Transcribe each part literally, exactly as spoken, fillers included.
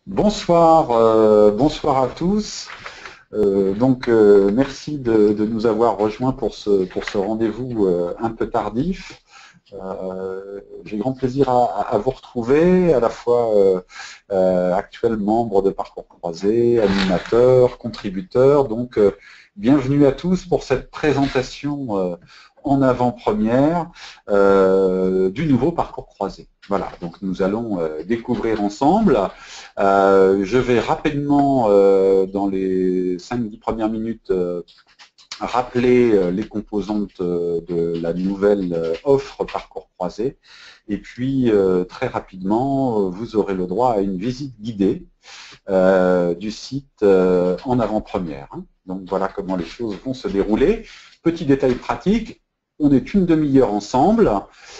Bonsoir, euh, bonsoir à tous. Euh, donc, euh, merci de, de nous avoir rejoints pour ce, pour ce rendez-vous euh, un peu tardif. Euh, J'ai grand plaisir à, à vous retrouver, à la fois euh, euh, actuel membre de Parcours Croisé, animateur, contributeur. Donc, euh, bienvenue à tous pour cette présentation euh, en avant-première euh, du nouveau Parcours Croisé. Voilà, donc nous allons euh, découvrir ensemble. Euh, je vais rapidement, euh, dans les cinq dix premières minutes, euh, rappeler euh, les composantes euh, de la nouvelle euh, offre Parcours Croisé. Et puis, euh, très rapidement, euh, vous aurez le droit à une visite guidée euh, du site euh, en avant-première. Hein. Donc, voilà comment les choses vont se dérouler. Petit détail pratique, on est une demi-heure ensemble.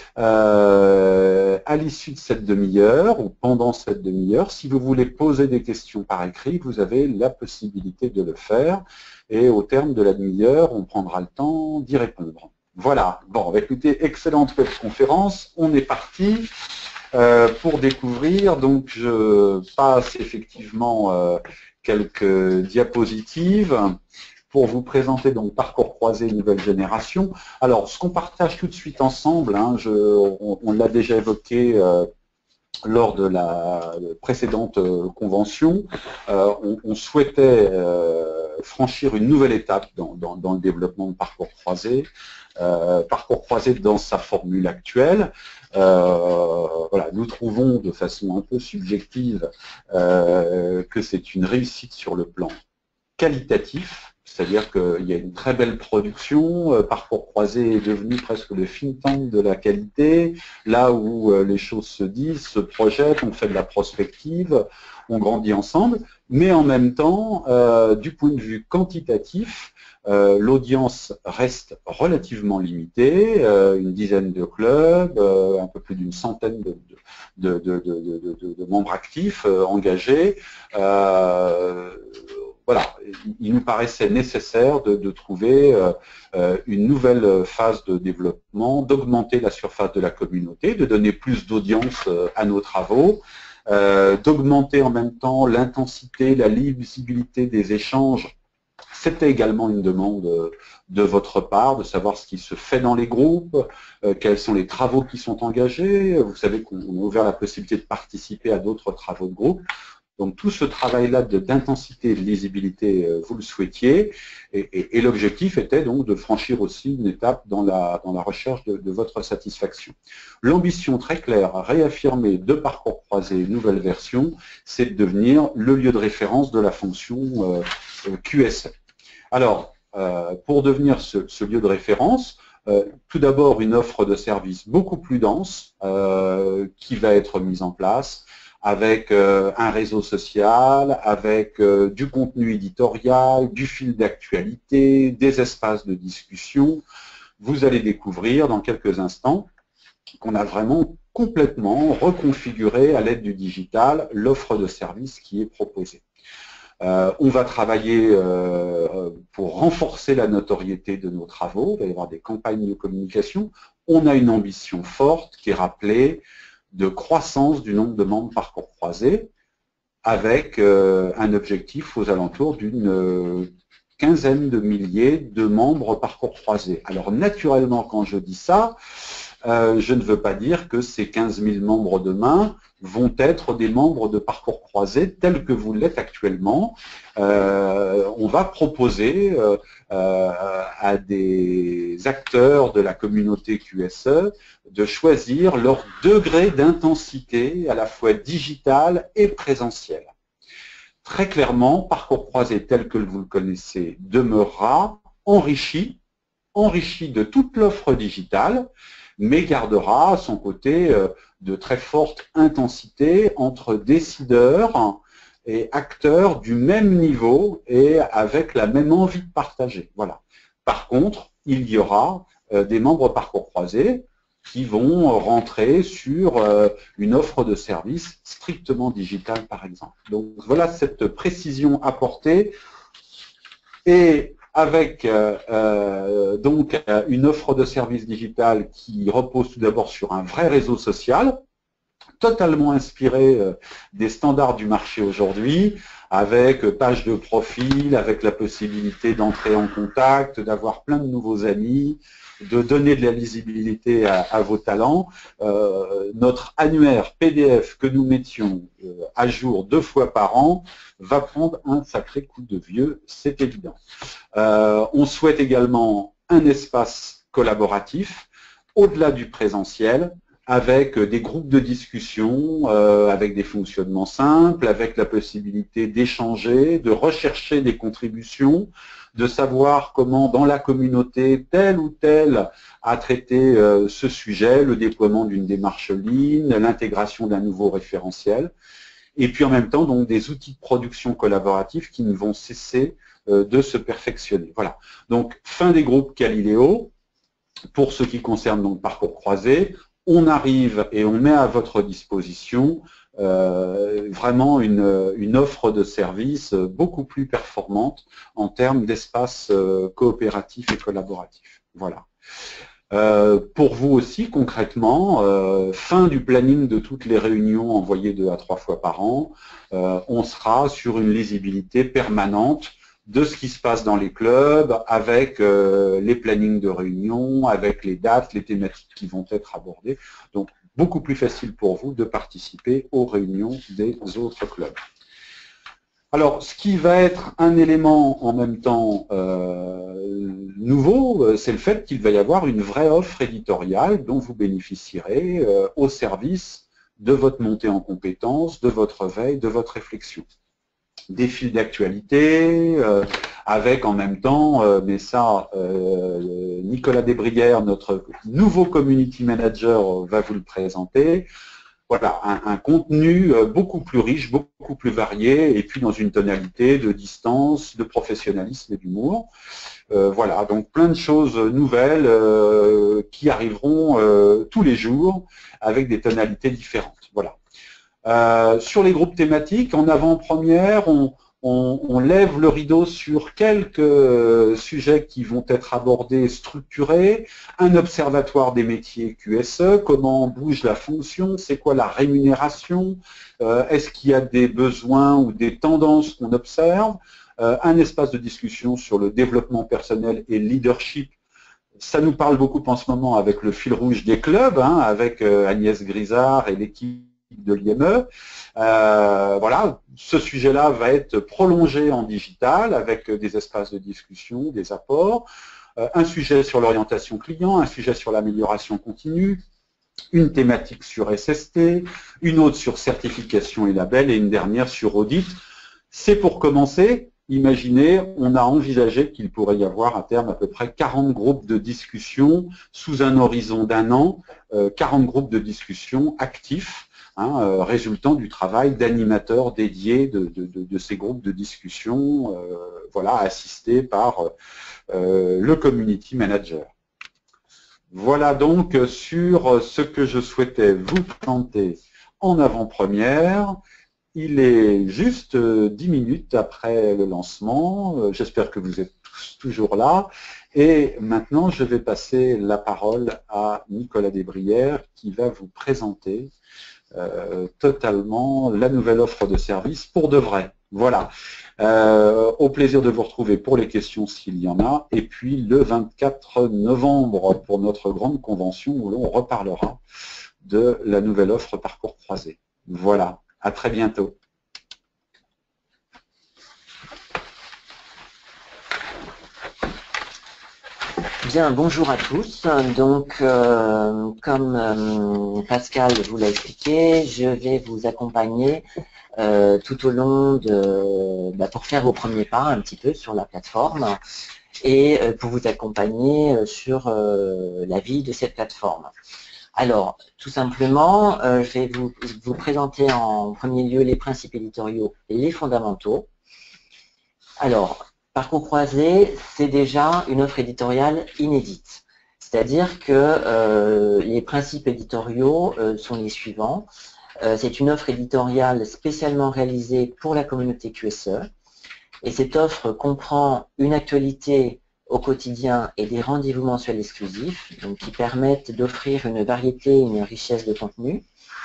Euh, à l'issue de cette demi-heure, ou pendant cette demi-heure, si vous voulez poser des questions par écrit, vous avez la possibilité de le faire. Et au terme de la demi-heure, on prendra le temps d'y répondre. Voilà. Bon, écoutez, excellente webconférence. On est parti euh, pour découvrir. Donc, je passe effectivement euh, quelques diapositives pour vous présenter donc Parcours Croisé Nouvelle Génération. Alors, ce qu'on partage tout de suite ensemble, hein, je, on, on l'a déjà évoqué euh, lors de la précédente euh, convention, euh, on, on souhaitait euh, franchir une nouvelle étape dans, dans, dans le développement de Parcours Croisé. Euh, Parcours Croisé dans sa formule actuelle. Euh, voilà, nous trouvons de façon un peu subjective euh, que c'est une réussite sur le plan qualitatif, c'est-à-dire qu'il y a une très belle production. Euh, Parcours Croisé est devenu presque le think tank de la qualité, là où euh, les choses se disent, se projettent, on fait de la prospective, on grandit ensemble, mais en même temps, euh, du point de vue quantitatif, euh, l'audience reste relativement limitée, euh, une dizaine de clubs, euh, un peu plus d'une centaine de, de, de, de, de, de membres actifs euh, engagés. Euh, Voilà, il nous paraissait nécessaire de, de trouver euh, une nouvelle phase de développement, d'augmenter la surface de la communauté, de donner plus d'audience euh, à nos travaux, euh, d'augmenter en même temps l'intensité, la lisibilité des échanges. C'était également une demande de votre part, de savoir ce qui se fait dans les groupes, euh, quels sont les travaux qui sont engagés. Vous savez qu'on a ouvert la possibilité de participer à d'autres travaux de groupe. Donc tout ce travail-là d'intensité et de lisibilité, euh, vous le souhaitiez, et, et, et l'objectif était donc de franchir aussi une étape dans la, dans la recherche de, de votre satisfaction. L'ambition très claire, réaffirmée de Parcours Croisé, nouvelle version, c'est de devenir le lieu de référence de la fonction euh, Q S E. Alors, euh, pour devenir ce, ce lieu de référence, Euh, tout d'abord, une offre de service beaucoup plus dense euh, qui va être mise en place avec euh, un réseau social, avec euh, du contenu éditorial, du fil d'actualité, des espaces de discussion. Vous allez découvrir dans quelques instants qu'on a vraiment complètement reconfiguré à l'aide du digital l'offre de service qui est proposée. Euh, on va travailler euh, pour renforcer la notoriété de nos travaux, il va y avoir des campagnes de communication. On a une ambition forte qui est rappelée de croissance du nombre de membres Parcours Croisé, avec euh, un objectif aux alentours d'une euh, quinzaine de milliers de membres Parcours Croisé. Alors naturellement, quand je dis ça, euh, je ne veux pas dire que ces quinze mille membres demain vont être des membres de Parcours Croisé tels que vous l'êtes actuellement. Euh, on va proposer euh, euh, à des acteurs de la communauté Q S E de choisir leur degré d'intensité à la fois digitale et présentielle. Très clairement, Parcours Croisé tel que vous le connaissez demeurera enrichi, enrichi de toute l'offre digitale, mais gardera à son côté euh, de très fortes intensités entre décideurs et acteurs du même niveau et avec la même envie de partager. Voilà. Par contre, il y aura euh, des membres Parcours Croisé qui vont rentrer sur euh, une offre de service strictement digitale, par exemple. Donc voilà cette précision apportée. Et avec euh, euh, donc une offre de service digital qui repose tout d'abord sur un vrai réseau social, totalement inspiré euh, des standards du marché aujourd'hui, avec euh, page de profil, avec la possibilité d'entrer en contact, d'avoir plein de nouveaux amis, de donner de la lisibilité à, à vos talents. Euh, notre annuaire P D F que nous mettions euh, à jour deux fois par an va prendre un sacré coup de vieux, c'est évident. Euh, on souhaite également un espace collaboratif au-delà du présentiel, avec des groupes de discussion, euh, avec des fonctionnements simples, avec la possibilité d'échanger, de rechercher des contributions, de savoir comment dans la communauté tel ou tel a traité euh, ce sujet, le déploiement d'une démarche lean, l'intégration d'un nouveau référentiel, et puis en même temps donc des outils de production collaboratifs qui ne vont cesser euh, de se perfectionner. Voilà. Donc fin des groupes Caliléo. Pour ce qui concerne donc Parcours Croisé, on arrive et on met à votre disposition euh, vraiment une, une offre de service beaucoup plus performante en termes d'espace euh, coopératif et collaboratif. Voilà. Euh, pour vous aussi, concrètement, euh, fin du planning de toutes les réunions envoyées deux à trois fois par an, euh, on sera sur une lisibilité permanente de ce qui se passe dans les clubs, avec euh, les plannings de réunion, avec les dates, les thématiques qui vont être abordées. Donc, beaucoup plus facile pour vous de participer aux réunions des autres clubs. Alors, ce qui va être un élément en même temps euh, nouveau, c'est le fait qu'il va y avoir une vraie offre éditoriale dont vous bénéficierez euh, au service de votre montée en compétences, de votre veille, de votre réflexion. Des fils d'actualité, euh, avec en même temps, euh, mais ça, euh, Nicolas Desbrières, notre nouveau community manager, va vous le présenter. Voilà, un, un contenu beaucoup plus riche, beaucoup plus varié, et puis dans une tonalité de distance, de professionnalisme et d'humour. Euh, voilà, donc plein de choses nouvelles euh, qui arriveront euh, tous les jours avec des tonalités différentes. Voilà. Euh, sur les groupes thématiques, en avant-première, on, on, on lève le rideau sur quelques sujets qui vont être abordés, structurés, un observatoire des métiers Q S E, comment bouge la fonction, c'est quoi la rémunération, euh, est-ce qu'il y a des besoins ou des tendances qu'on observe, euh, un espace de discussion sur le développement personnel et le leadership. Ça nous parle beaucoup en ce moment avec le fil rouge des clubs, hein, avec euh, Agnès Grisard et l'équipe de l'I M E. Euh, voilà, ce sujet-là va être prolongé en digital avec des espaces de discussion, des apports, euh, un sujet sur l'orientation client, un sujet sur l'amélioration continue, une thématique sur S S T, une autre sur certification et label et une dernière sur audit. C'est pour commencer. Imaginez, on a envisagé qu'il pourrait y avoir à terme à peu près quarante groupes de discussion sous un horizon d'un an, euh, quarante groupes de discussion actifs, Hein, euh, résultant du travail d'animateurs dédiés de, de, de, de ces groupes de discussion, euh, voilà, assistés par euh, le community manager. Voilà donc sur ce que je souhaitais vous présenter en avant-première. Il est juste dix minutes après le lancement. J'espère que vous êtes tous toujours là. Et maintenant, je vais passer la parole à Nicolas Desbrières qui va vous présenter Euh, totalement la nouvelle offre de service pour de vrai. Voilà. Euh, au plaisir de vous retrouver pour les questions s'il y en a. Et puis le vingt-quatre novembre pour notre grande convention où l'on reparlera de la nouvelle offre Parcours Croisé. Voilà. À très bientôt. Bien, bonjour à tous. Donc, euh, comme euh, Pascal vous l'a expliqué, je vais vous accompagner euh, tout au long de, bah, pour faire vos premiers pas un petit peu sur la plateforme et euh, pour vous accompagner sur euh, la vie de cette plateforme. Alors, tout simplement, euh, je vais vous, vous présenter en premier lieu les principes éditoriaux et les fondamentaux. Alors, Parcours Croisé, c'est déjà une offre éditoriale inédite. C'est-à-dire que euh, les principes éditoriaux euh, sont les suivants. Euh, c'est une offre éditoriale spécialement réalisée pour la communauté Q S E. Et cette offre comprend une actualité au quotidien et des rendez-vous mensuels exclusifs, donc qui permettent d'offrir une variété et une richesse de contenu.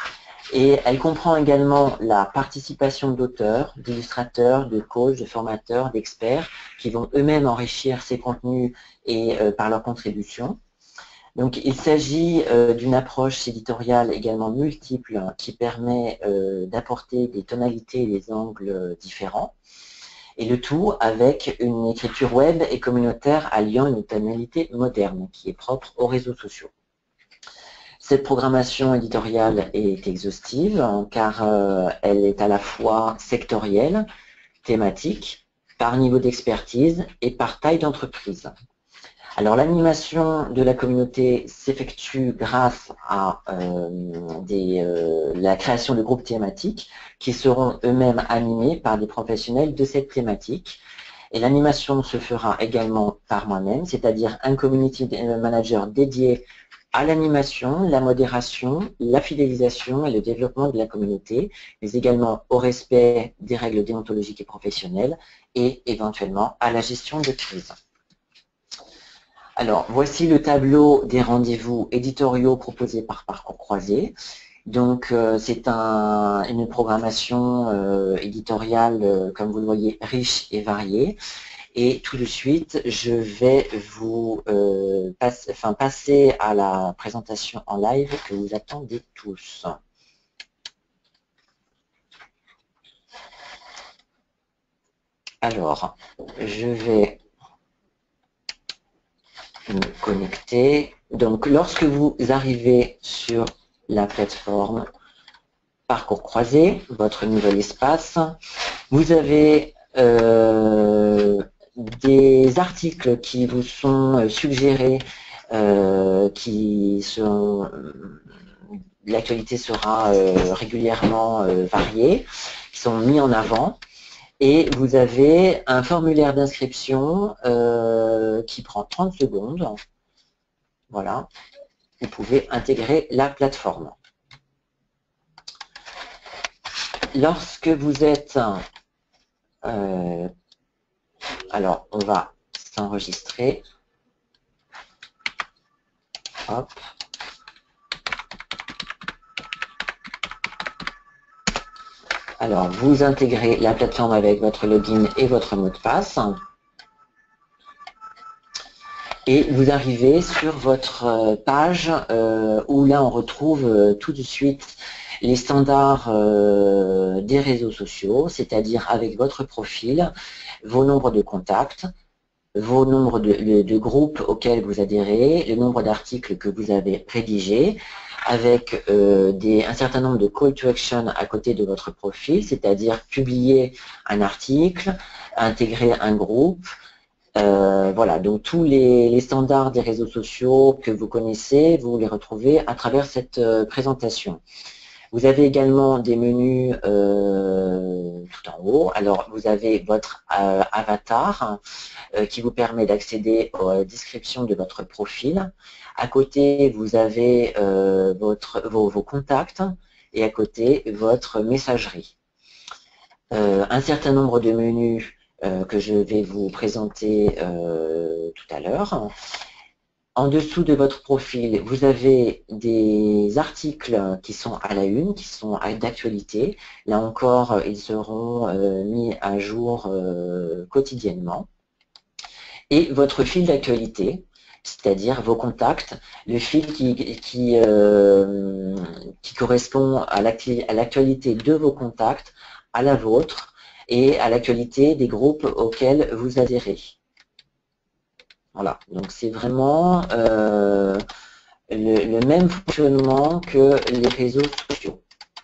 Et elle comprend également la participation d'auteurs, d'illustrateurs, de coachs, de formateurs, d'experts qui vont eux-mêmes enrichir ces contenus et euh, par leur contribution. Donc il s'agit euh, d'une approche éditoriale également multiple qui permet euh, d'apporter des tonalités et des angles différents. Et le tout avec une écriture web et communautaire alliant une tonalité moderne qui est propre aux réseaux sociaux. Cette programmation éditoriale est exhaustive car euh, elle est à la fois sectorielle, thématique, par niveau d'expertise et par taille d'entreprise. Alors l'animation de la communauté s'effectue grâce à euh, des, euh, la création de groupes thématiques qui seront eux-mêmes animés par des professionnels de cette thématique. Et l'animation se fera également par moi-même, c'est-à-dire un community manager dédié à l'animation, la modération, la fidélisation et le développement de la communauté, mais également au respect des règles déontologiques et professionnelles et éventuellement à la gestion de crise. Alors, voici le tableau des rendez-vous éditoriaux proposés par Parcours Croisé. Donc, euh, c'est un, une programmation euh, éditoriale, euh, comme vous le voyez, riche et variée. Et tout de suite, je vais vous euh, passe, enfin, passer à la présentation en live que vous attendez tous. Alors, je vais me connecter. Donc, lorsque vous arrivez sur la plateforme Parcours Croisé, votre nouvel espace, vous avez euh, des articles qui vous sont suggérés, euh, qui sont, l'actualité sera euh, régulièrement euh, variée, qui sont mis en avant. Et vous avez un formulaire d'inscription euh, qui prend trente secondes. Voilà, vous pouvez intégrer la plateforme. Lorsque vous êtes... Euh, alors, on va s'enregistrer. Hop. Alors, vous intégrez la plateforme avec votre login et votre mot de passe. Et vous arrivez sur votre page euh, où là, on retrouve euh, tout de suite les standards euh, des réseaux sociaux, c'est-à-dire avec votre profil, vos nombres de contacts, vos nombres de, de, de groupes auxquels vous adhérez, le nombre d'articles que vous avez rédigés, avec euh, des, un certain nombre de call to action à côté de votre profil, c'est-à-dire publier un article, intégrer un groupe. Euh, voilà, donc tous les, les standards des réseaux sociaux que vous connaissez, vous les retrouvez à travers cette euh, présentation. Vous avez également des menus euh, tout en haut. Alors, vous avez votre euh, avatar euh, qui vous permet d'accéder aux descriptions de votre profil. À côté, vous avez euh, votre, vos, vos contacts et à côté, votre messagerie. Euh, un certain nombre de menus euh, que je vais vous présenter euh, tout à l'heure. En dessous de votre profil, vous avez des articles qui sont à la une, qui sont d'actualité. Là encore, ils seront euh, mis à jour euh, quotidiennement. Et votre fil d'actualité, c'est-à-dire vos contacts, le fil qui, qui, euh, qui correspond à l'actualité de vos contacts, à la vôtre et à l'actualité des groupes auxquels vous adhérez. Voilà, donc c'est vraiment euh, le, le même fonctionnement que les réseaux sociaux.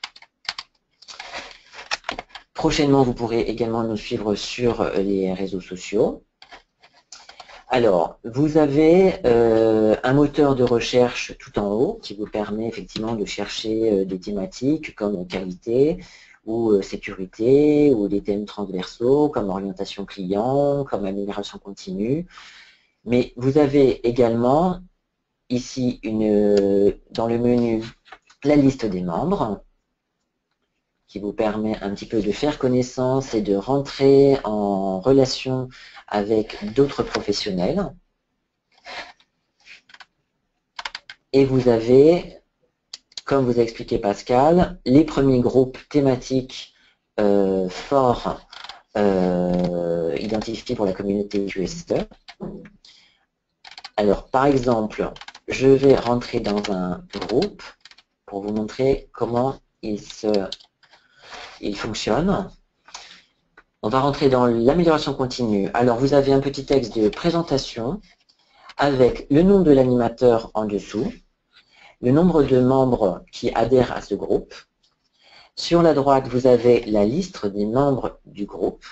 Prochainement, vous pourrez également nous suivre sur les réseaux sociaux. Alors, vous avez euh, un moteur de recherche tout en haut qui vous permet effectivement de chercher euh, des thématiques comme qualité ou euh, sécurité ou des thèmes transversaux comme orientation client, comme amélioration continue. Mais vous avez également ici une, dans le menu la liste des membres qui vous permet un petit peu de faire connaissance et de rentrer en relation avec d'autres professionnels. Et vous avez comme vous a expliqué Pascal, les premiers groupes thématiques euh, forts euh, identifiés pour la communauté Q S E. Alors, par exemple, je vais rentrer dans un groupe pour vous montrer comment il, se, il fonctionne. On va rentrer dans l'amélioration continue. Alors, vous avez un petit texte de présentation avec le nom de l'animateur en dessous, le nombre de membres qui adhèrent à ce groupe. Sur la droite, vous avez la liste des membres du groupe.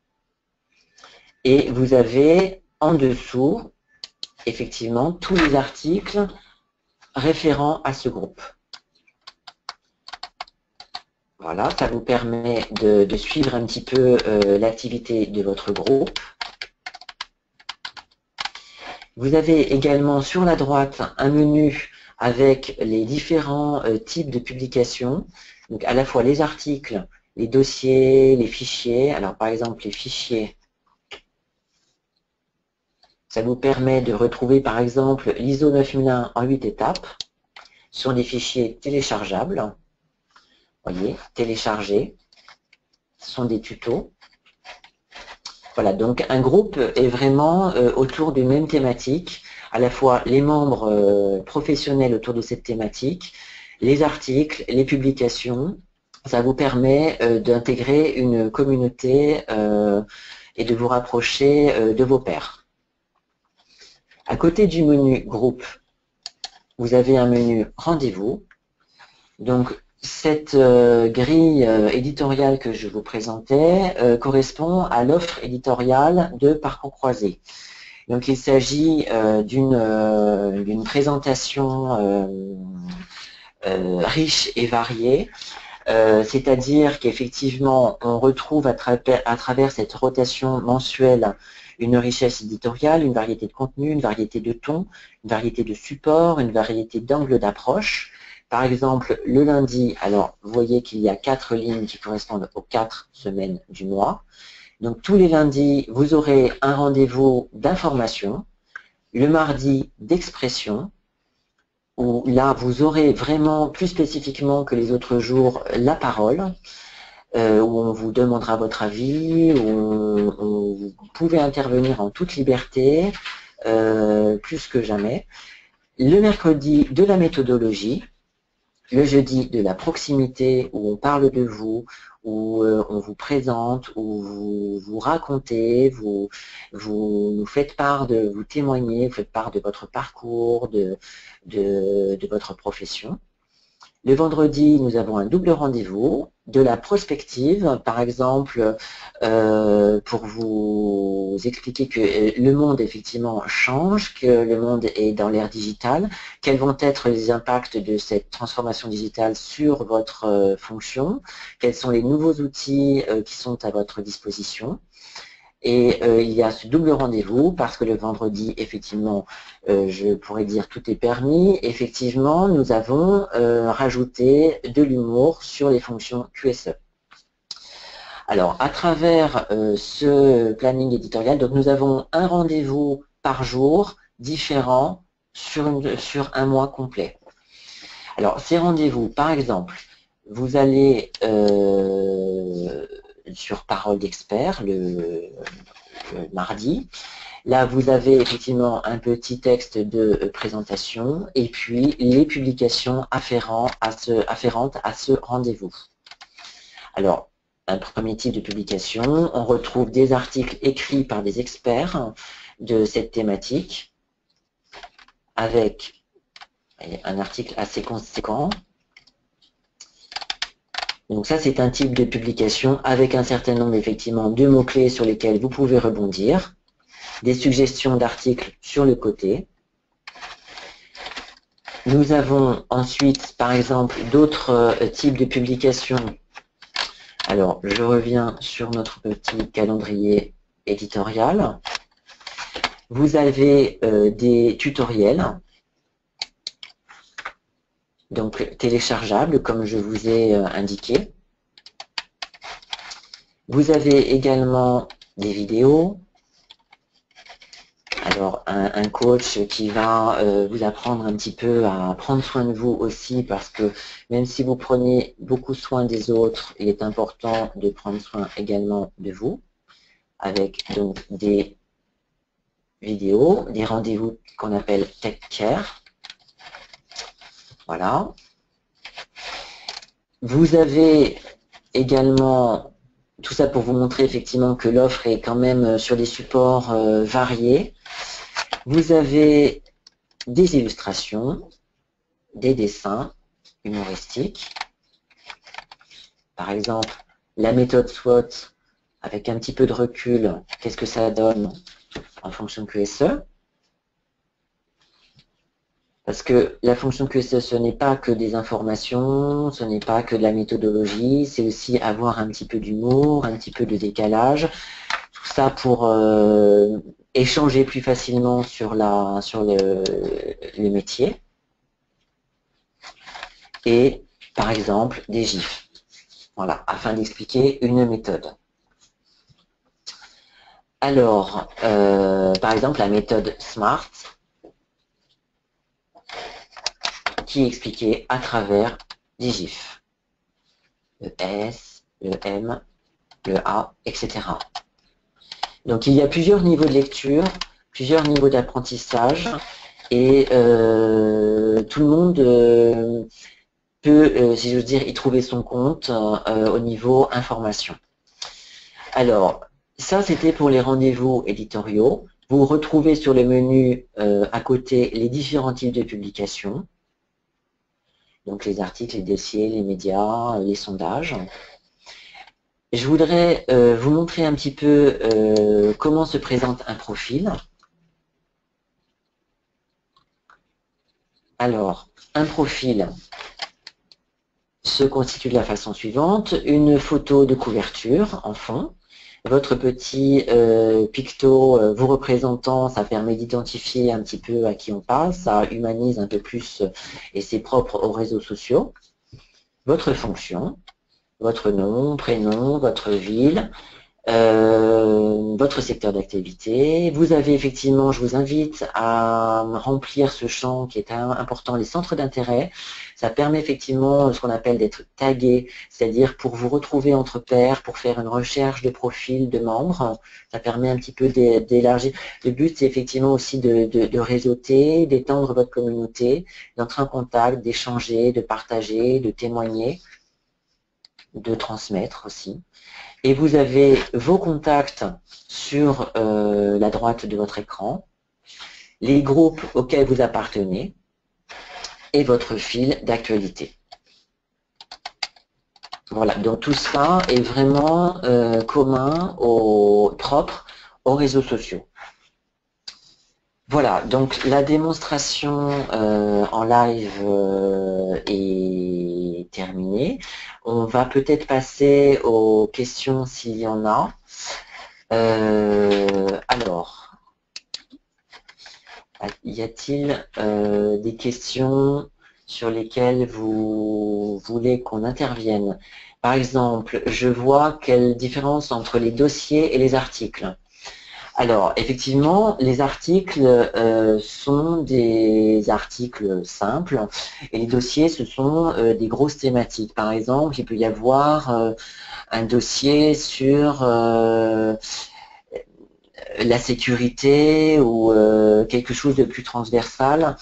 Et vous avez en dessous, effectivement, tous les articles référents à ce groupe. Voilà, ça vous permet de, de suivre un petit peu euh, l'activité de votre groupe. Vous avez également sur la droite un menu avec les différents euh, types de publications, donc à la fois les articles, les dossiers, les fichiers. Alors par exemple les fichiers, ça vous permet de retrouver par exemple l'I S O neuf mille un en huit étapes sur des fichiers téléchargeables. Voyez, télécharger, ce sont des tutos. Voilà, donc un groupe est vraiment euh, autour d'une même thématique, à la fois les membres euh, professionnels autour de cette thématique, les articles, les publications. Ça vous permet euh, d'intégrer une communauté euh, et de vous rapprocher euh, de vos pairs. À côté du menu groupe, vous avez un menu rendez-vous. Donc, cette euh, grille euh, éditoriale que je vous présentais euh, correspond à l'offre éditoriale de Parcours Croisé. Donc il s'agit euh, d'une euh, d'une présentation euh, euh, riche et variée, euh, c'est-à-dire qu'effectivement on retrouve à travers, à travers cette rotation mensuelle une richesse éditoriale, une variété de contenu, une variété de tons, une variété de supports, une variété d'angles d'approche. Par exemple, le lundi, alors vous voyez qu'il y a quatre lignes qui correspondent aux quatre semaines du mois. Donc tous les lundis, vous aurez un rendez-vous d'information, le mardi d'expression, où là vous aurez vraiment plus spécifiquement que les autres jours la parole, euh, où on vous demandera votre avis, où, on, où vous pouvez intervenir en toute liberté, euh, plus que jamais. Le mercredi de la méthodologie, le jeudi de la proximité, où on parle de vous, où euh, on vous présente, où vous, vous racontez, vous, vous nous faites part de, vous témoignez, vous faites part de votre parcours, de, de, de votre profession. Le vendredi, nous avons un double rendez-vous, de la prospective, par exemple, euh, pour vous expliquer que le monde effectivement change, que le monde est dans l'ère digitale, quels vont être les impacts de cette transformation digitale sur votre euh, fonction, quels sont les nouveaux outils euh, qui sont à votre disposition. Et euh, il y a ce double rendez-vous parce que le vendredi, effectivement, euh, je pourrais dire tout est permis. Effectivement, nous avons euh, rajouté de l'humour sur les fonctions Q S E. Alors, à travers euh, ce planning éditorial, donc nous avons un rendez-vous par jour différent sur, une, sur un mois complet. Alors, ces rendez-vous, par exemple, vous allez euh, sur Parole d'expert le, le mardi. Là, vous avez effectivement un petit texte de présentation et puis les publications afférentes à ce, afférentes à ce rendez-vous. Alors, un premier type de publication, on retrouve des articles écrits par des experts de cette thématique avec un article assez conséquent. Donc ça, c'est un type de publication avec un certain nombre effectivement de mots-clés sur lesquels vous pouvez rebondir, des suggestions d'articles sur le côté. Nous avons ensuite, par exemple, d'autres euh, types de publications. Alors, je reviens sur notre petit calendrier éditorial. Vous avez euh, des tutoriels, donc téléchargeables, comme je vous ai euh, indiqué. Vous avez également des vidéos, Alors, un, un coach qui va euh, vous apprendre un petit peu à prendre soin de vous aussi, parce que même si vous prenez beaucoup soin des autres, il est important de prendre soin également de vous, avec donc des vidéos, des rendez-vous qu'on appelle Take Care. Voilà. Vous avez également, tout ça pour vous montrer effectivement que l'offre est quand même sur des supports euh, variés. Vous avez des illustrations, des dessins humoristiques. Par exemple, la méthode SWOT, avec un petit peu de recul, qu'est-ce que ça donne en fonction Q S E? Parce que la fonction Q S E, ce n'est pas que des informations, ce n'est pas que de la méthodologie, c'est aussi avoir un petit peu d'humour, un petit peu de décalage. Tout ça pour euh, échanger plus facilement sur, la, sur le, le métier. Et, par exemple, des gifs. Voilà, afin d'expliquer une méthode. Alors, euh, par exemple, la méthode SMART, qui est expliquée à travers des gifs. Le S, le M, le A, et cetera. Donc il y a plusieurs niveaux de lecture, plusieurs niveaux d'apprentissage, et euh, tout le monde euh, peut, euh, si j'ose dire, y trouver son compte euh, au niveau information. Alors, ça c'était pour les rendez-vous éditoriaux. Vous retrouvez sur le menu euh, à côté les différents types de publications. Donc les articles, les dossiers, les médias, les sondages. Je voudrais euh, vous montrer un petit peu euh, comment se présente un profil. Alors, un profil se constitue de la façon suivante. Une photo de couverture en fond. Votre petit euh, picto euh, vous représentant, ça permet d'identifier un petit peu à qui on parle, ça humanise un peu plus et c'est propre aux réseaux sociaux. Votre fonction, votre nom, prénom, votre ville, euh, votre secteur d'activité. Vous avez effectivement, je vous invite à remplir ce champ qui est important, les centres d'intérêt. Ça permet effectivement ce qu'on appelle d'être tagué, c'est-à-dire pour vous retrouver entre pairs, pour faire une recherche de profil de membres. Ça permet un petit peu d'élargir. Le but, c'est effectivement aussi de, de, de réseauter, d'étendre votre communauté, d'entrer en contact, d'échanger, de partager, de témoigner, de transmettre aussi. Et vous avez vos contacts sur euh, la droite de votre écran, les groupes auxquels vous appartenez et votre fil d'actualité. Voilà, donc tout ça est vraiment euh, commun, au, propre aux réseaux sociaux. Voilà, donc la démonstration euh, en live euh, est terminée. On va peut-être passer aux questions s'il y en a. Euh, alors, y a-t-il euh, des questions sur lesquelles vous voulez qu'on intervienne? Par exemple, je vois quelle différence entre les dossiers et les articles. Alors, effectivement, les articles euh, sont des articles simples et les dossiers, ce sont euh, des grosses thématiques. Par exemple, il peut y avoir euh, un dossier sur euh, la sécurité ou euh, quelque chose de plus transversal.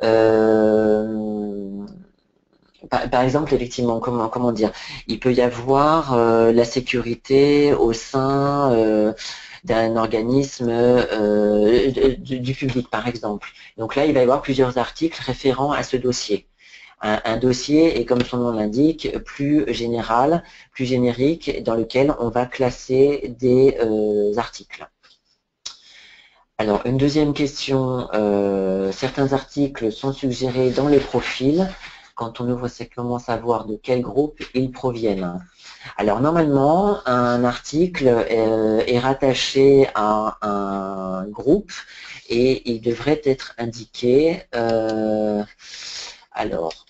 Euh, par, par exemple, effectivement, comment, comment dire, il peut y avoir euh, la sécurité au sein euh, d'un organisme euh, du, du public, par exemple. Donc là, il va y avoir plusieurs articles référents à ce dossier. Un, un dossier est, comme son nom l'indique, plus général, plus générique, dans lequel on va classer des euh, articles. Alors, une deuxième question, euh, certains articles sont suggérés dans le profil. Quand on ouvre, c'est comment savoir de quel groupe ils proviennent. Alors normalement, un article euh, est rattaché à un groupe et il devrait être indiqué. Euh, alors,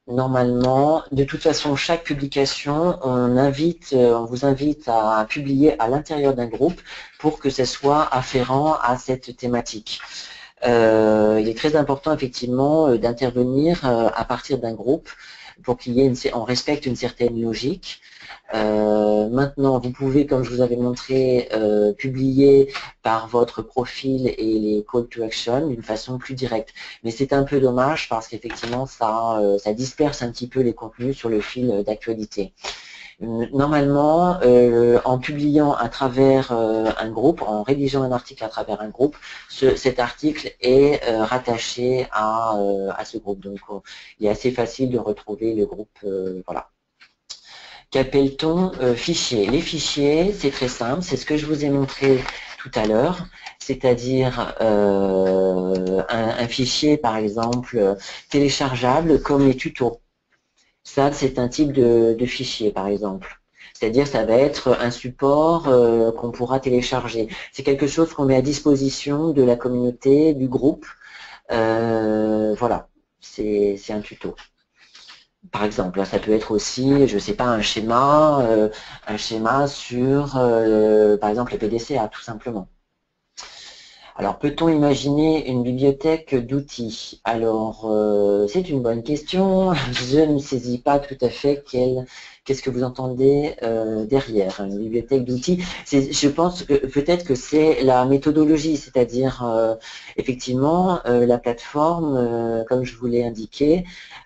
normalement, de toute façon, chaque publication, on, invite, on vous invite à publier à l'intérieur d'un groupe pour que ce soit afférent à cette thématique. Euh, il est très important, effectivement, d'intervenir à partir d'un groupe pour qu'il y ait une, on respecte une certaine logique. Euh, maintenant, vous pouvez, comme je vous avais montré, euh, publier par votre profil et les call to action d'une façon plus directe. Mais c'est un peu dommage parce qu'effectivement, ça, euh, ça disperse un petit peu les contenus sur le fil d'actualité. Normalement, euh, en publiant à travers euh, un groupe, en rédigeant un article à travers un groupe, ce, cet article est euh, rattaché à, euh, à ce groupe. Donc, euh, il est assez facile de retrouver le groupe. Euh, voilà. Qu'appelle-t-on euh, fichier? Les fichiers, c'est très simple, c'est ce que je vous ai montré tout à l'heure, c'est-à-dire euh, un, un fichier, par exemple, téléchargeable comme les tutos. Ça, c'est un type de, de fichier, par exemple. C'est-à-dire, ça va être un support euh, qu'on pourra télécharger. C'est quelque chose qu'on met à disposition de la communauté, du groupe. Euh, voilà, c'est un tuto. Par exemple, ça peut être aussi, je ne sais pas, un schéma, euh, un schéma sur, euh, par exemple, le P D C A, tout simplement. Alors, peut-on imaginer une bibliothèque d'outils? Alors, euh, c'est une bonne question. Je ne saisis pas tout à fait quel, qu'est-ce que vous entendez euh, derrière. Une bibliothèque d'outils, je pense que peut-être que c'est la méthodologie, c'est-à-dire, euh, effectivement, euh, la plateforme, euh, comme je vous l'ai indiqué,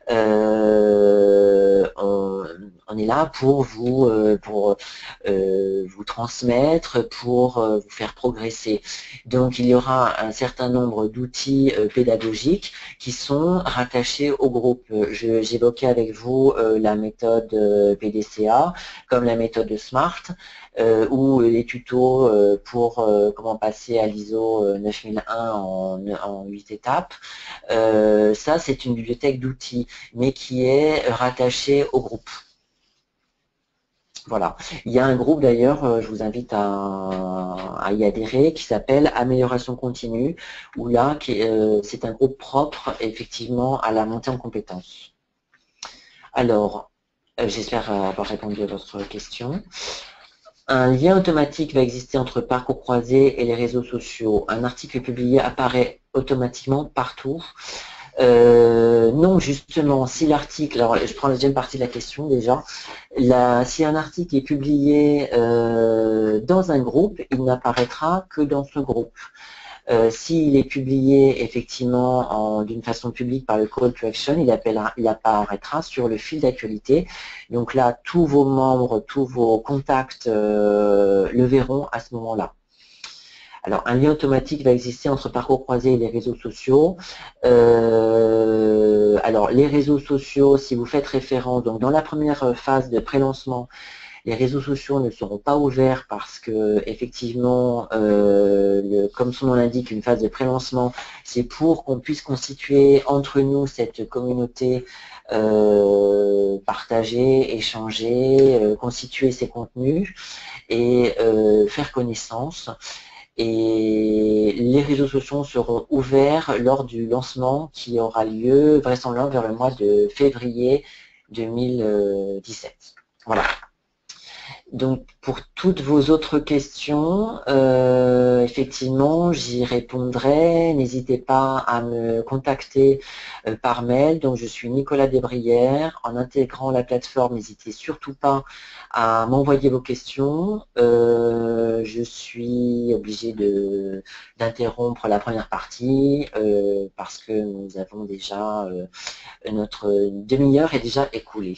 euh, on, on est là pour vous, euh, pour, euh, vous transmettre, pour euh, vous faire progresser. Donc, il y aura un certain nombre d'outils euh, pédagogiques qui sont rattachés au groupe. J'évoquais avec vous euh, la méthode euh, P D C A, comme la méthode de SMART, euh, ou les tutos euh, pour euh, comment passer à l'I S O neuf mille un en, en huit étapes. Euh, ça, c'est une bibliothèque d'outils, mais qui est rattachée au groupe. Voilà. Il y a un groupe d'ailleurs, je vous invite à, à y adhérer, qui s'appelle Amélioration continue, où là, euh, c'est un groupe propre, effectivement, à la montée en compétences. Alors, euh, j'espère avoir répondu à votre question. Un lien automatique va exister entre Parcours Croisé et les réseaux sociaux. Un article publié apparaît automatiquement partout. Euh, non, justement, si l'article, alors je prends la deuxième partie de la question déjà, la, si un article est publié euh, dans un groupe, il n'apparaîtra que dans ce groupe. Euh, S'il est publié effectivement d'une façon publique par le call to action, il, appellera, il apparaîtra sur le fil d'actualité. Donc là, tous vos membres, tous vos contacts euh, le verront à ce moment-là. Alors, un lien automatique va exister entre Parcours Croisé et les réseaux sociaux. Euh, alors, les réseaux sociaux, si vous faites référence, donc dans la première phase de pré-lancement, les réseaux sociaux ne seront pas ouverts parce que, effectivement, euh, le, comme son nom l'indique, une phase de pré-lancement, c'est pour qu'on puisse constituer entre nous cette communauté, euh, partager, échanger, euh, constituer ses contenus et euh, faire connaissance. Et les réseaux sociaux seront ouverts lors du lancement qui aura lieu vraisemblablement vers le mois de février deux mille dix-sept. Voilà. Donc, pour toutes vos autres questions, euh, effectivement, j'y répondrai. N'hésitez pas à me contacter euh, par mail. Donc, je suis Nicolas Desbrières. En intégrant la plateforme, n'hésitez surtout pas à m'envoyer vos questions. Euh, je suis obligée d'interrompre la première partie euh, parce que nous avons déjà, euh, notre demi-heure est déjà écoulée.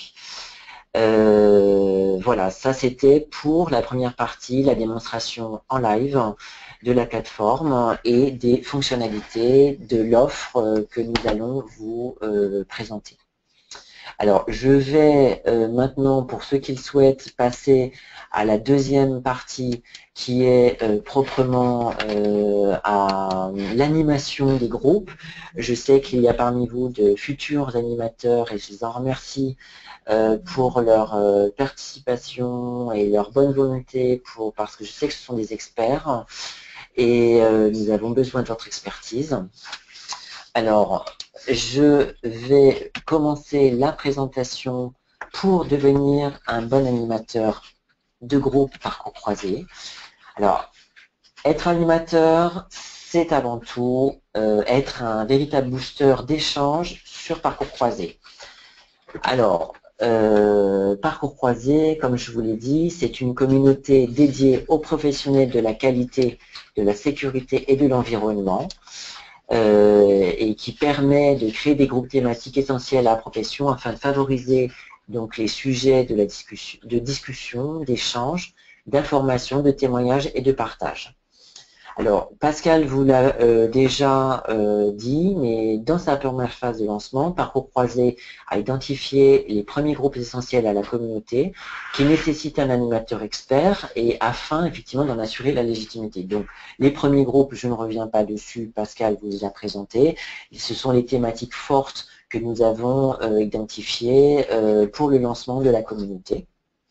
Euh, voilà, ça c'était pour la première partie, la démonstration en live de la plateforme et des fonctionnalités de l'offre que nous allons vous euh, présenter. Alors, je vais euh, maintenant, pour ceux qui le souhaitent, passer à la deuxième partie qui est euh, proprement euh, à l'animation des groupes. Je sais qu'il y a parmi vous de futurs animateurs et je les en remercie euh, pour leur euh, participation et leur bonne volonté, pour, parce que je sais que ce sont des experts et euh, nous avons besoin de votre expertise. Alors, je vais commencer la présentation pour devenir un bon animateur de groupe parcours croisé. Alors, être animateur, c'est avant tout euh, être un véritable booster d'échange sur parcours croisé. Alors, euh, parcours croisé, comme je vous l'ai dit, c'est une communauté dédiée aux professionnels de la qualité, de la sécurité et de l'environnement. Euh, et qui permet de créer des groupes thématiques essentiels à la profession afin de favoriser donc les sujets de, la discussion, de discussion, d'échange, d'information, de témoignage et de partage. Alors, Pascal vous l'a euh, déjà euh, dit, mais dans sa première phase de lancement, Parcours Croisé a identifié les premiers groupes essentiels à la communauté qui nécessitent un animateur expert et afin effectivement d'en assurer la légitimité. Donc, les premiers groupes, je ne reviens pas dessus, Pascal vous les a présentés. Ce sont les thématiques fortes que nous avons euh, identifiées euh, pour le lancement de la communauté.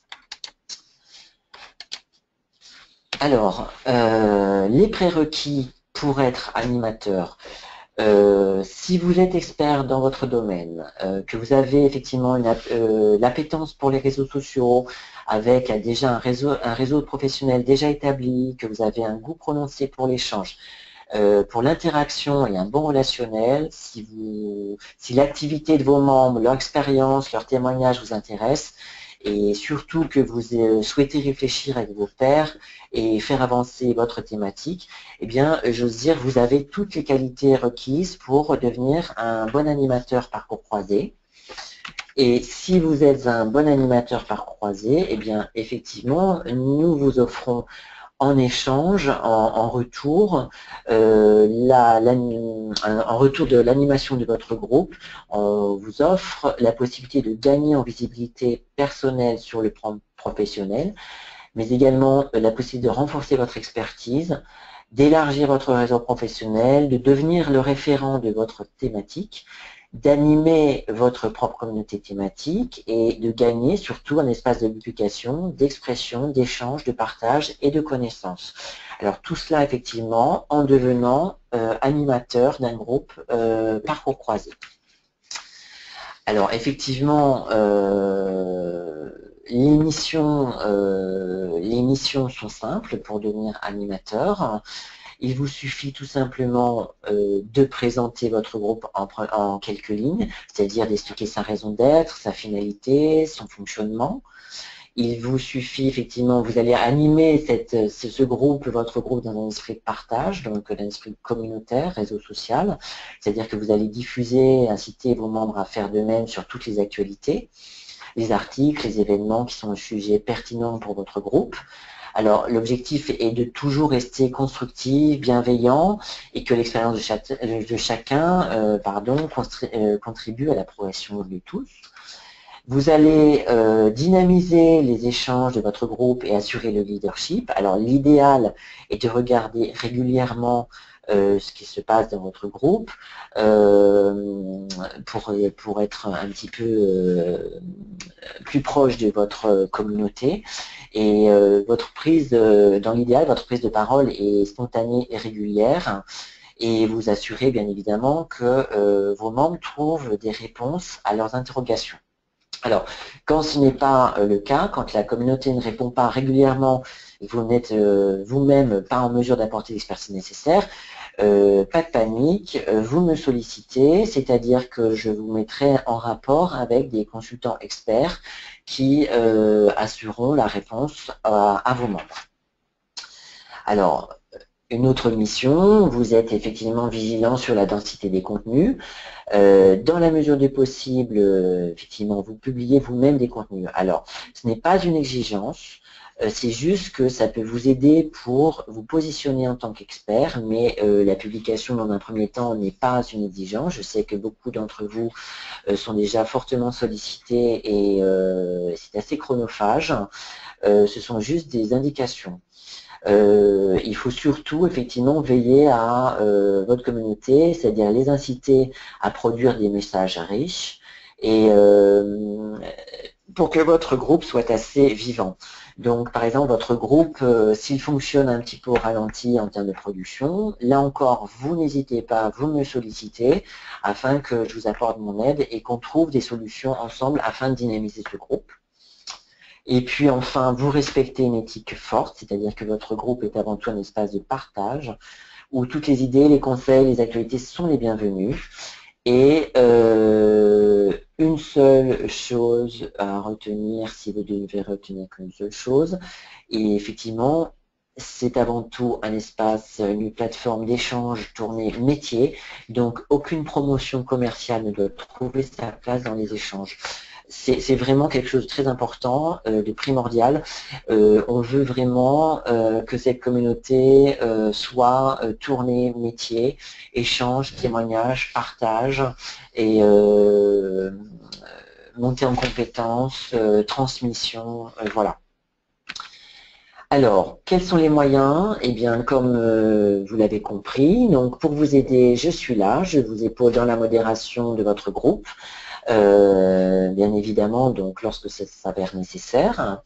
Alors, euh, les prérequis pour être animateur. Euh, si vous êtes expert dans votre domaine, euh, que vous avez effectivement une euh, l'appétence pour les réseaux sociaux, avec euh, déjà un réseau, un réseau de professionnels déjà établi, que vous avez un goût prononcé pour l'échange, euh, pour l'interaction et un bon relationnel, si, vous, si l'activité de vos membres, leur expérience, leur témoignage vous intéresse, et surtout que vous souhaitez réfléchir avec vos pairs et faire avancer votre thématique, eh bien, j'ose dire, vous avez toutes les qualités requises pour devenir un bon animateur parcours croisé. Et si vous êtes un bon animateur parcours croisé, eh bien, effectivement, nous vous offrons en échange, en, en retour, euh, la, la, en retour de l'animation de votre groupe, on vous offre la possibilité de gagner en visibilité personnelle sur le plan professionnel, mais également la possibilité de renforcer votre expertise, d'élargir votre réseau professionnel, de devenir le référent de votre thématique, d'animer votre propre communauté thématique et de gagner surtout un espace de publication, d'expression, d'échange, de partage et de connaissance. Alors tout cela effectivement en devenant euh, animateur d'un groupe euh, parcours croisé. Alors effectivement, euh, les missions, euh, les missions sont simples pour devenir animateur. Il vous suffit tout simplement euh, de présenter votre groupe en, en quelques lignes, c'est-à-dire d'expliquer sa raison d'être, sa finalité, son fonctionnement. Il vous suffit effectivement, vous allez animer cette, ce, ce groupe, votre groupe dans un esprit de partage, donc un esprit communautaire, réseau social, c'est-à-dire que vous allez diffuser, inciter vos membres à faire de même sur toutes les actualités, les articles, les événements qui sont un sujet pertinent pour votre groupe. Alors, l'objectif est de toujours rester constructif, bienveillant et que l'expérience de, chaque, de chacun euh, pardon, contribue à la progression de tous. Vous allez euh, dynamiser les échanges de votre groupe et assurer le leadership. Alors, l'idéal est de regarder régulièrement Euh, ce qui se passe dans votre groupe euh, pour, pour être un petit peu euh, plus proche de votre communauté et euh, votre prise, de, dans l'idéal, votre prise de parole est spontanée et régulière et vous assurez bien évidemment que euh, vos membres trouvent des réponses à leurs interrogations. Alors, quand ce n'est pas euh, le cas, quand la communauté ne répond pas régulièrement et que vous n'êtes euh, vous-même pas en mesure d'apporter l'expertise nécessaire, euh, pas de panique, euh, vous me sollicitez, c'est-à-dire que je vous mettrai en rapport avec des consultants experts qui euh, assureront la réponse à, à vos membres. Alors, une autre mission, vous êtes effectivement vigilant sur la densité des contenus. Euh, dans la mesure du possible, euh, effectivement, vous publiez vous-même des contenus. Alors, ce n'est pas une exigence, euh, c'est juste que ça peut vous aider pour vous positionner en tant qu'expert, mais euh, la publication dans un premier temps n'est pas une exigence. Je sais que beaucoup d'entre vous euh, sont déjà fortement sollicités et euh, c'est assez chronophage. Euh, ce sont juste des indications. Euh, il faut surtout effectivement veiller à euh, votre communauté, c'est-à-dire les inciter à produire des messages riches et euh, pour que votre groupe soit assez vivant. Donc, par exemple, votre groupe, euh, s'il fonctionne un petit peu au ralenti en termes de production, là encore, vous n'hésitez pas, vous me sollicitez afin que je vous apporte mon aide et qu'on trouve des solutions ensemble afin de dynamiser ce groupe. Et puis enfin, vous respectez une éthique forte, c'est-à-dire que votre groupe est avant tout un espace de partage où toutes les idées, les conseils, les actualités sont les bienvenus. Et euh, une seule chose à retenir, si vous devez retenir qu'une seule chose, et effectivement, c'est avant tout un espace, une plateforme d'échange tournée métier, donc aucune promotion commerciale ne doit trouver sa place dans les échanges. C'est vraiment quelque chose de très important, euh, de primordial. Euh, on veut vraiment euh, que cette communauté euh, soit euh, tournée métier, échange, témoignage, partage et euh, montée en compétences, euh, transmission, euh, voilà. Alors, quels sont les moyens? Eh bien, comme euh, vous l'avez compris, donc pour vous aider, je suis là, je vous épaule dans la modération de votre groupe. Euh, bien évidemment, donc lorsque ça s'avère nécessaire.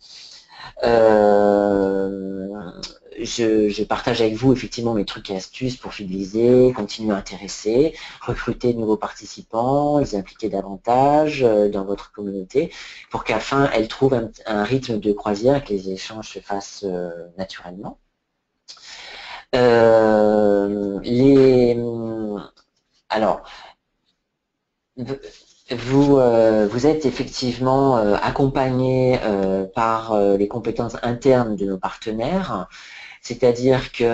Euh, je, je partage avec vous effectivement mes trucs et astuces pour fidéliser, continuer à intéresser, recruter de nouveaux participants, les impliquer davantage dans votre communauté pour qu'à la fin, elle trouve un, un rythme de croisière et que les échanges se fassent euh, naturellement. Euh, les, alors, Vous, euh, vous êtes effectivement euh, accompagné euh, par euh, les compétences internes de nos partenaires, c'est-à-dire que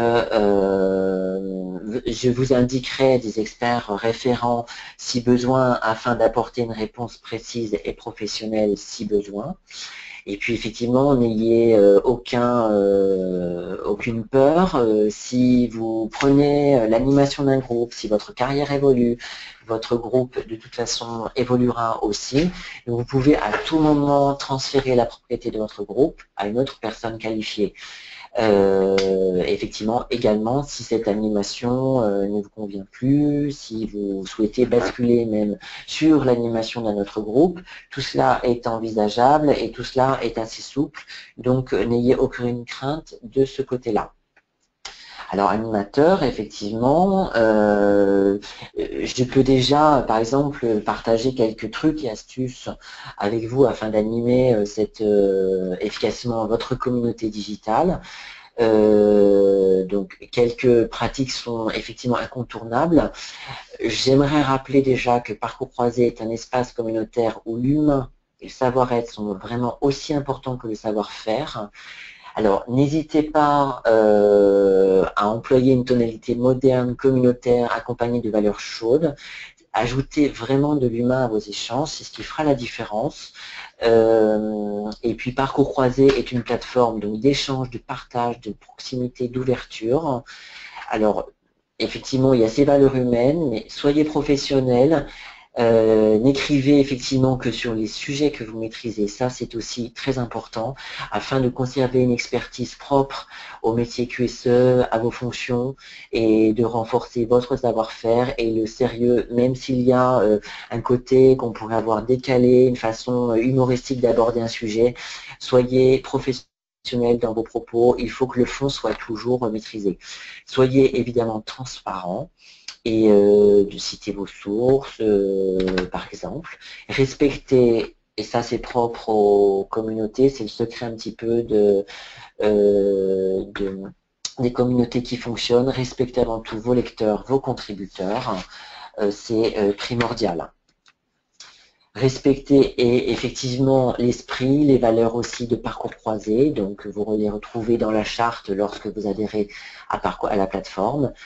euh, je vous indiquerai des experts référents si besoin afin d'apporter une réponse précise et professionnelle si besoin. Et puis effectivement, n'ayez euh, aucun, euh, aucune peur. Euh, si vous prenez l'animation d'un groupe, si votre carrière évolue, votre groupe de toute façon évoluera aussi. Donc, vous pouvez à tout moment transférer la propriété de votre groupe à une autre personne qualifiée. Euh, effectivement, également, si cette animation euh, ne vous convient plus, si vous souhaitez basculer même sur l'animation d'un autre groupe, tout cela est envisageable et tout cela est assez souple, donc euh, n'ayez aucune crainte de ce côté-là. Alors, animateur, effectivement, euh, je peux déjà, par exemple, partager quelques trucs et astuces avec vous afin d'animer cette, euh, efficacement votre communauté digitale. Euh, donc, quelques pratiques sont effectivement incontournables. J'aimerais rappeler déjà que Parcours Croisé est un espace communautaire où l'humain et le savoir-être sont vraiment aussi importants que le savoir-faire. Alors, n'hésitez pas euh, à employer une tonalité moderne, communautaire, accompagnée de valeurs chaudes. Ajoutez vraiment de l'humain à vos échanges, c'est ce qui fera la différence. Euh, et puis, Parcours Croisé est une plateforme d'échange, de partage, de proximité, d'ouverture. Alors, effectivement, il y a ces valeurs humaines, mais soyez professionnels. Euh, n'écrivez effectivement que sur les sujets que vous maîtrisez, ça c'est aussi très important, afin de conserver une expertise propre au métier Q S E, à vos fonctions, et de renforcer votre savoir-faire et le sérieux, même s'il y a euh, un côté qu'on pourrait avoir décalé, une façon humoristique d'aborder un sujet, soyez professionnels dans vos propos, il faut que le fond soit toujours maîtrisé. Soyez évidemment transparent, et euh, de citer vos sources, euh, par exemple. Respecter, et ça c'est propre aux communautés, c'est le secret un petit peu de, euh, de, des communautés qui fonctionnent. Respecter avant tout vos lecteurs, vos contributeurs, euh, c'est euh, primordial. Respecter et effectivement l'esprit, les valeurs aussi de Parcours Croisé, donc vous les retrouvez dans la charte lorsque vous adhérez à, parcours, à la plateforme.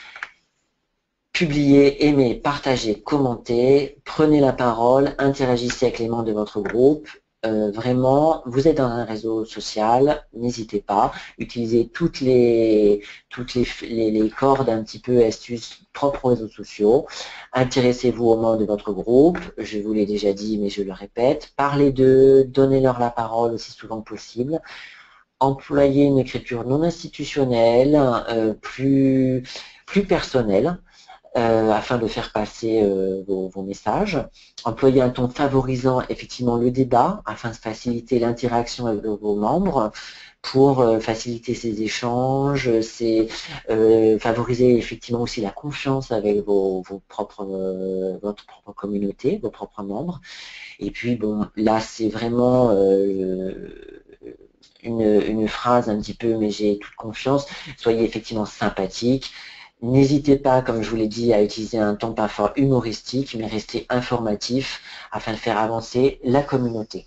Publiez, aimez, partagez, commentez, prenez la parole, interagissez avec les membres de votre groupe. Euh, vraiment, vous êtes dans un réseau social, n'hésitez pas, utilisez toutes les toutes les, les, les cordes un petit peu astuces propres aux réseaux sociaux. Intéressez-vous aux membres de votre groupe, je vous l'ai déjà dit mais je le répète, parlez d'eux, donnez-leur la parole aussi souvent que possible. Employez une écriture non institutionnelle, euh, plus, plus personnelle. euh, afin de faire passer euh, vos, vos messages. Employez un ton favorisant effectivement le débat afin de faciliter l'interaction avec vos membres, pour euh, faciliter ces échanges, c'est euh, favoriser effectivement aussi la confiance avec vos, vos propres, euh, votre propre communauté, vos propres membres. Et puis bon, là c'est vraiment euh, une, une phrase un petit peu, mais j'ai toute confiance, soyez effectivement sympathique. N'hésitez pas, comme je vous l'ai dit, à utiliser un ton pas fort humoristique, mais restez informatif afin de faire avancer la communauté.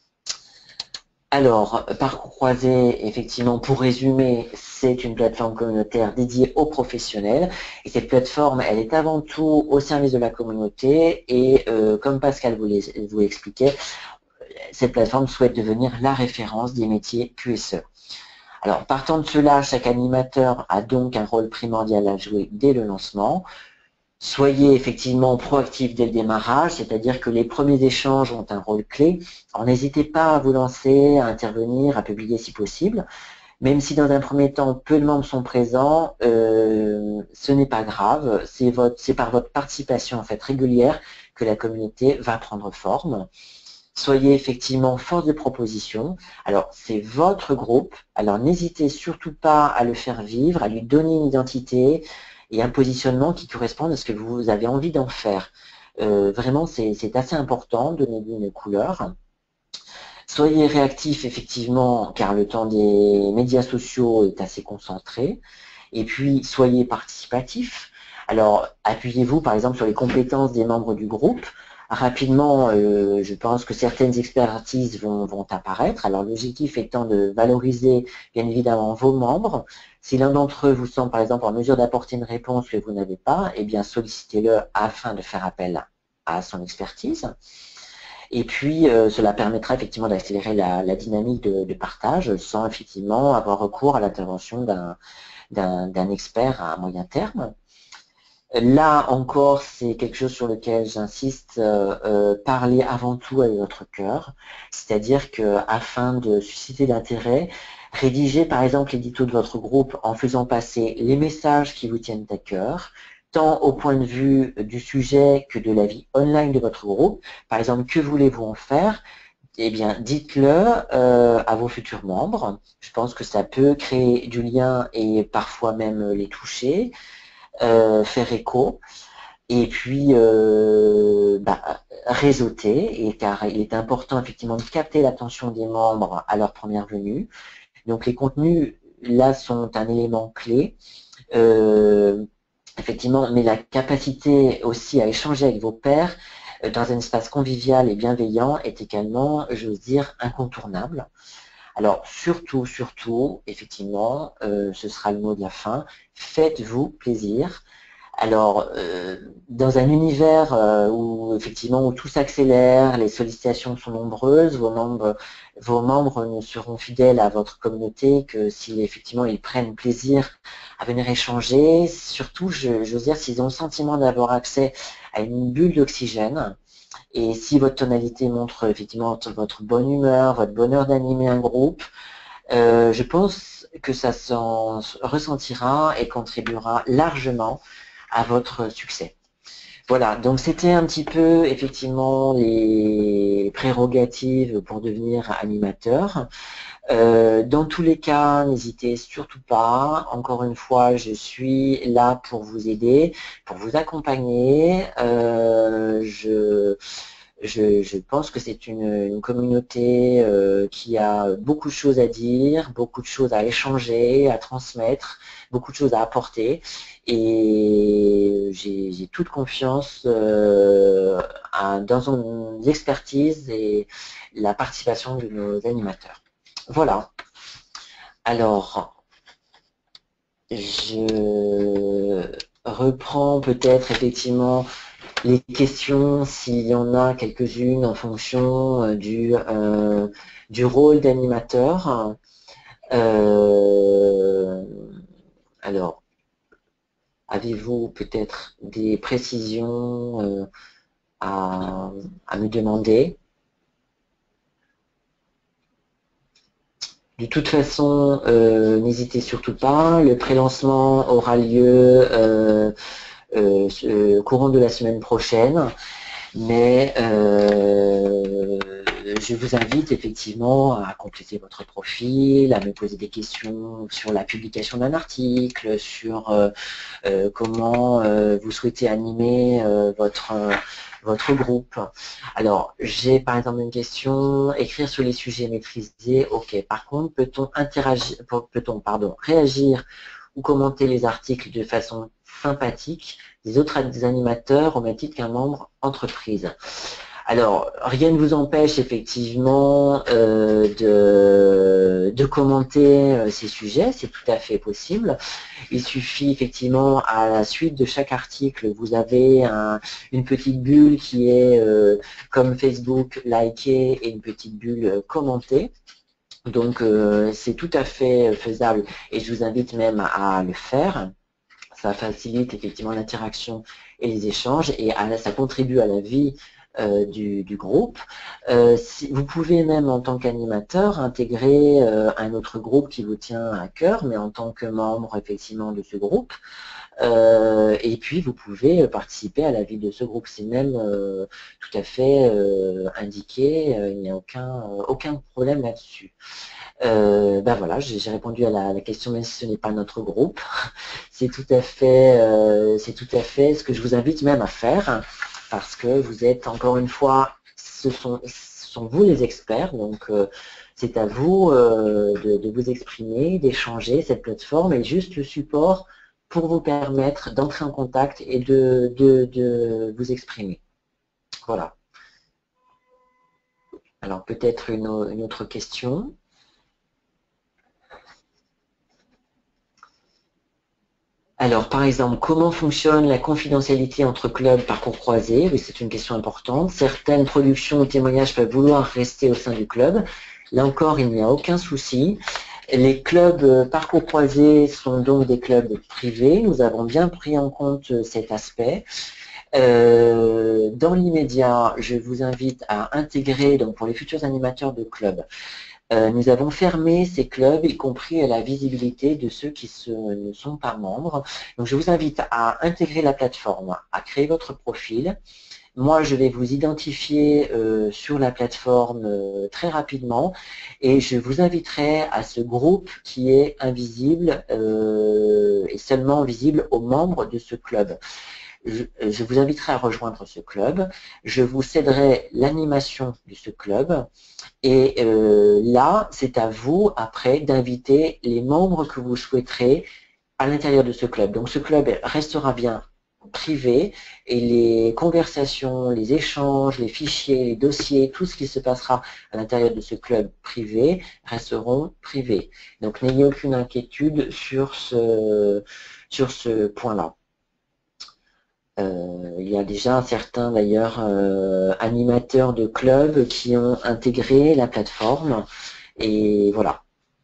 Alors, Parcours Croisé, effectivement, pour résumer, c'est une plateforme communautaire dédiée aux professionnels. Et cette plateforme, elle est avant tout au service de la communauté. Et euh, comme Pascal vous l'expliquait, cette plateforme souhaite devenir la référence des métiers Q S E. Alors, partant de cela, chaque animateur a donc un rôle primordial à jouer dès le lancement. Soyez effectivement proactif dès le démarrage, c'est-à-dire que les premiers échanges ont un rôle clé. Alors n'hésitez pas à vous lancer, à intervenir, à publier si possible. Même si dans un premier temps, peu de membres sont présents, euh, ce n'est pas grave. C'est par votre participation en fait régulière que la communauté va prendre forme. Soyez effectivement force de proposition. Alors, c'est votre groupe. Alors, n'hésitez surtout pas à le faire vivre, à lui donner une identité et un positionnement qui correspondent à ce que vous avez envie d'en faire. Euh, vraiment, c'est assez important, donnez-lui une couleur. Soyez réactif, effectivement, car le temps des médias sociaux est assez concentré. Et puis, soyez participatif. Alors, appuyez-vous, par exemple, sur les compétences des membres du groupe. Rapidement, euh, je pense que certaines expertises vont, vont apparaître. Alors, l'objectif étant de valoriser, bien évidemment, vos membres. Si l'un d'entre eux vous semble, par exemple, en mesure d'apporter une réponse que vous n'avez pas, eh bien, sollicitez-le afin de faire appel à son expertise. Et puis, euh, cela permettra effectivement d'accélérer la, la dynamique de, de partage sans effectivement avoir recours à l'intervention d'un expert à moyen terme. Là encore, c'est quelque chose sur lequel j'insiste, euh, euh, parlez avant tout avec votre cœur, c'est-à-dire que afin de susciter l'intérêt, rédigez par exemple l'édito de votre groupe en faisant passer les messages qui vous tiennent à cœur, tant au point de vue du sujet que de la vie online de votre groupe. Par exemple, que voulez-vous en faire? Eh bien, dites-le euh, à vos futurs membres. Je pense que ça peut créer du lien et parfois même les toucher. Euh, faire écho et puis euh, bah, réseauter, et car il est important effectivement de capter l'attention des membres à leur première venue. Donc les contenus là sont un élément clé, euh, effectivement, mais la capacité aussi à échanger avec vos pairs euh, dans un espace convivial et bienveillant est également, j'ose dire, incontournable. Alors surtout, surtout, effectivement, euh, ce sera le mot de la fin, faites-vous plaisir. Alors, euh, dans un univers euh, où effectivement où tout s'accélère, les sollicitations sont nombreuses, vos membres, vos membres ne seront fidèles à votre communauté que si effectivement ils prennent plaisir à venir échanger. Surtout, je, je veux dire, s'ils ont le sentiment d'avoir accès à une bulle d'oxygène. Et si votre tonalité montre effectivement votre bonne humeur, votre bonheur d'animer un groupe, euh, je pense que ça s'en ressentira et contribuera largement à votre succès. Voilà, donc c'était un petit peu effectivement les prérogatives pour devenir animateur. Euh, dans tous les cas, n'hésitez surtout pas. Encore une fois, je suis là pour vous aider, pour vous accompagner. Euh, je, je, je pense que c'est une, une communauté euh, qui a beaucoup de choses à dire, beaucoup de choses à échanger, à transmettre, beaucoup de choses à apporter. Et j'ai toute confiance euh, à, dans son expertise et la participation de nos animateurs. Voilà. Alors, je reprends peut-être effectivement les questions, s'il y en a quelques-unes en fonction du, euh, du rôle d'animateur. Euh, alors, avez-vous peut-être des précisions euh, à, à me demander? De toute façon, euh, n'hésitez surtout pas. Le pré-lancement aura lieu euh, euh, euh, courant de la semaine prochaine. Mais euh, je vous invite effectivement à compléter votre profil, à me poser des questions sur la publication d'un article, sur euh, euh, comment euh, vous souhaitez animer euh, votre, euh, votre groupe. Alors, j'ai par exemple une question, écrire sur les sujets maîtrisés, ok. Par contre, peut-on interagir, peut-on, pardon, réagir ou commenter les articles de façon sympathique des autres animateurs au même titre qu'un membre entreprise? Alors, rien ne vous empêche effectivement euh, de, de commenter euh, ces sujets, c'est tout à fait possible. Il suffit effectivement, à la suite de chaque article, vous avez un, une petite bulle qui est euh, comme Facebook, liker, et une petite bulle euh, commentée. Donc, euh, c'est tout à fait faisable et je vous invite même à le faire. Ça facilite effectivement l'interaction et les échanges et à, ça contribue à la vie euh, du, du groupe. Euh, si, vous pouvez même en tant qu'animateur intégrer euh, un autre groupe qui vous tient à cœur, mais en tant que membre effectivement de ce groupe. Euh, et puis vous pouvez participer à la vie de ce groupe. C'est même euh, tout à fait euh, indiqué, euh, il n'y a aucun, euh, aucun problème là-dessus. Euh, ben voilà, j'ai répondu à la, à la question, même si ce n'est pas notre groupe. C'est tout à fait, euh, c'est tout à fait ce que je vous invite même à faire, parce que vous êtes encore une fois, ce sont, ce sont vous les experts, donc euh, c'est à vous euh, de, de vous exprimer, d'échanger. Cette plateforme est juste le support pour vous permettre d'entrer en contact et de, de, de vous exprimer. Voilà. Alors peut-être une, une autre question. Alors, par exemple, comment fonctionne la confidentialité entre clubs parcours croisés? Oui, c'est une question importante. Certaines productions ou témoignages peuvent vouloir rester au sein du club. Là encore, il n'y a aucun souci. Les clubs parcours croisés sont donc des clubs privés. Nous avons bien pris en compte cet aspect. Euh, dans l'immédiat, je vous invite à intégrer, donc pour les futurs animateurs de clubs, Euh, nous avons fermé ces clubs, y compris à la visibilité de ceux qui se, ne sont pas membres. Donc je vous invite à intégrer la plateforme, à créer votre profil. Moi, je vais vous identifier euh, sur la plateforme euh, très rapidement et je vous inviterai à ce groupe qui est invisible euh, et seulement visible aux membres de ce club. Je, je vous inviterai à rejoindre ce club. Je vous céderai l'animation de ce club. Et euh, là, c'est à vous, après, d'inviter les membres que vous souhaiterez à l'intérieur de ce club. Donc, ce club restera bien privé et les conversations, les échanges, les fichiers, les dossiers, tout ce qui se passera à l'intérieur de ce club privé resteront privés. Donc, n'ayez aucune inquiétude sur ce, sur ce point-là. Euh, il y a déjà certains d'ailleurs euh, animateurs de clubs qui ont intégré la plateforme et voilà.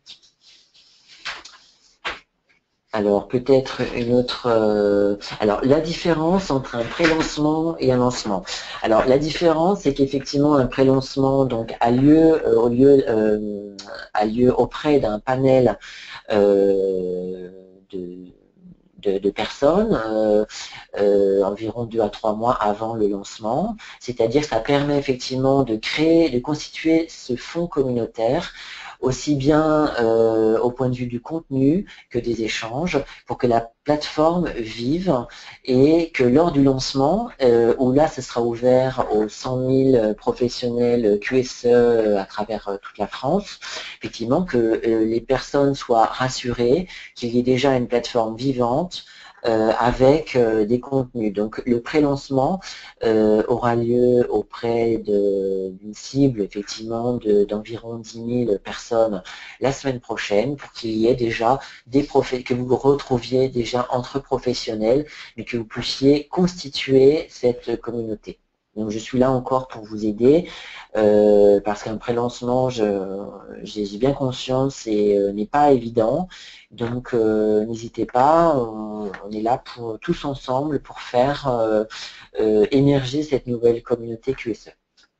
Alors peut-être une autre. Euh, alors la différence entre un pré-lancement et un lancement. Alors la différence, c'est qu'effectivement un pré-lancement donc a lieu euh, au lieu euh, a lieu auprès d'un panel euh, de De, de personnes, euh, euh, environ deux à trois mois avant le lancement. C'est-à-dire que ça permet effectivement de créer, de constituer ce fonds communautaire, aussi bien euh, au point de vue du contenu que des échanges, pour que la plateforme vive et que lors du lancement, euh, où là ce sera ouvert aux cent mille professionnels Q S E à travers euh, toute la France, effectivement que euh, les personnes soient rassurées qu'il y ait déjà une plateforme vivante euh, avec euh, des contenus. Donc le pré-lancement euh, aura lieu auprès d'une cible effectivement d'environ dix mille personnes la semaine prochaine pour qu'il y ait déjà des profs, que vous retrouviez déjà entre professionnels, mais que vous puissiez constituer cette communauté. Donc je suis là encore pour vous aider, euh, parce qu'un pré-lancement, j'ai bien conscience, et euh, n'est pas évident. Donc euh, n'hésitez pas, on, on est là pour tous ensemble pour faire euh, euh, émerger cette nouvelle communauté Q S E.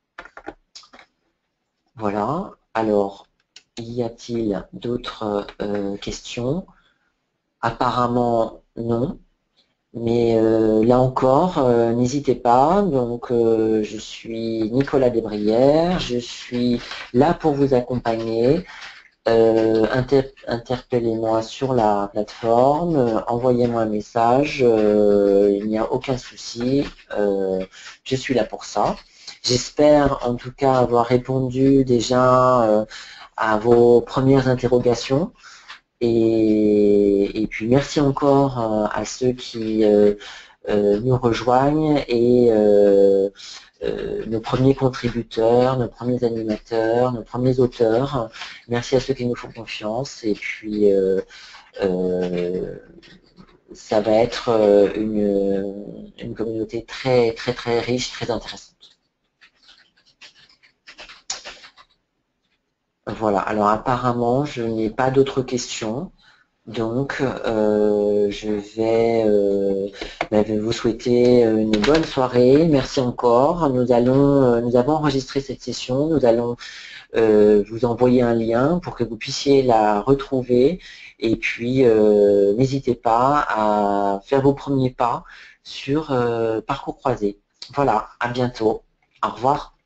Voilà. Alors, y a-t-il d'autres euh, questions? Apparemment non. Mais euh, là encore, euh, n'hésitez pas. Donc, euh, je suis Nicolas Desbrières, je suis là pour vous accompagner. Euh, inter interpellez-moi sur la plateforme, euh, envoyez-moi un message, euh, il n'y a aucun souci, euh, je suis là pour ça. J'espère en tout cas avoir répondu déjà euh, à vos premières interrogations. Et, et puis merci encore euh, à ceux qui euh, euh, nous rejoignent et euh, euh, nos premiers contributeurs, nos premiers animateurs, nos premiers auteurs. Merci à ceux qui nous font confiance. Et puis euh, euh, ça va être une, une communauté très très très riche, très intéressante. Voilà, alors apparemment, je n'ai pas d'autres questions, donc euh, je vais euh, bah, vous souhaiter une bonne soirée, merci encore. Nous, allons, euh, nous avons enregistré cette session, nous allons euh, vous envoyer un lien pour que vous puissiez la retrouver, et puis euh, n'hésitez pas à faire vos premiers pas sur euh, Parcours Croisé. Voilà, à bientôt, au revoir.